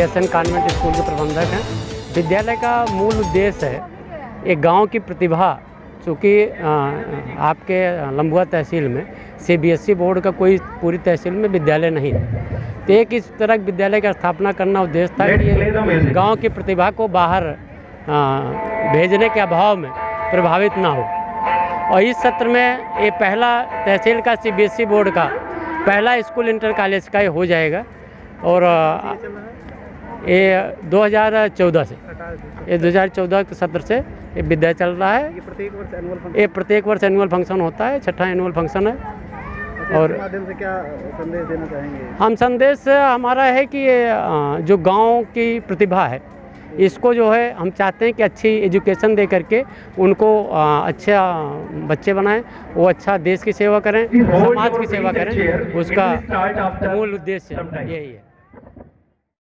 S N convent school के प्रबंधक हैं। विद्यालय का मूल उद्देश्य है एक गांव की प्रतिभा, चूँकि आपके लंबुआ तहसील में CBSE बोर्ड का कोई पूरी तहसील में विद्यालय नहीं है, तो एक इस तरह विद्यालय की स्थापना करना उद्देश्य था कि गांव की प्रतिभा को बाहर भेजने के अभाव में प्रभावित ना हो। और इस सत्र में ये पहला तहसील का CBSE बोर्ड का पहला स्कूल इंटर कॉलेज का हो जाएगा। और ये 2014 से, ये 2014 के सत्र से ये विद्या चल रहा है। ये प्रत्येक वर्ष एनुअल फंक्शन होता है, 6ठा एनुअल फंक्शन है। और माध्यम से क्या संदेश देना चाहेंगे? हम संदेश हमारा है कि ये जो गांव की प्रतिभा है इसको जो है हम चाहते हैं कि अच्छी एजुकेशन दे करके उनको अच्छा बच्चे बनाएं, वो अच्छा देश की सेवा करें, समाज की सेवा करें, उसका मूल उद्देश्य यही है।